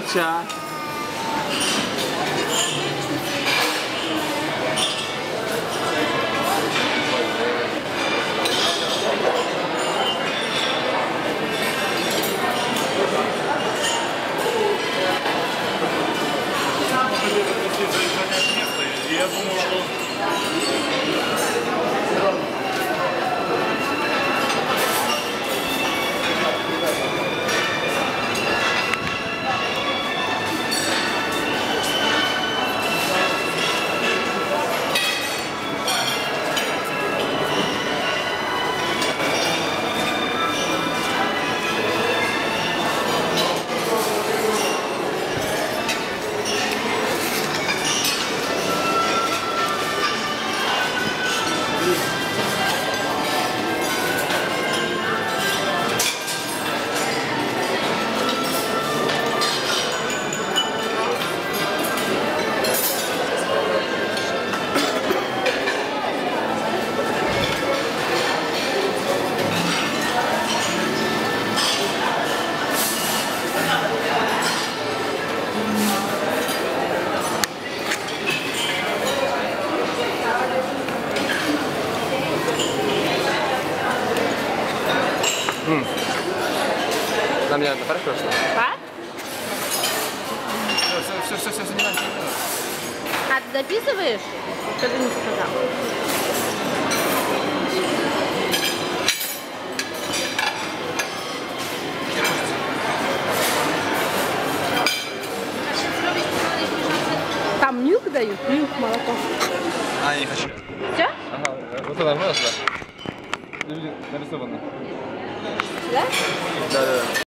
молча. Я думаю, что... Нам не надо, хорошо, что? А? Все, не надо. А ты дописываешь? Что ты не сказал? Там нюх дают? Нюх молоко. А, я не хочу. Все? Ага, вот это нормально, да? Нарисовано. Да? Да.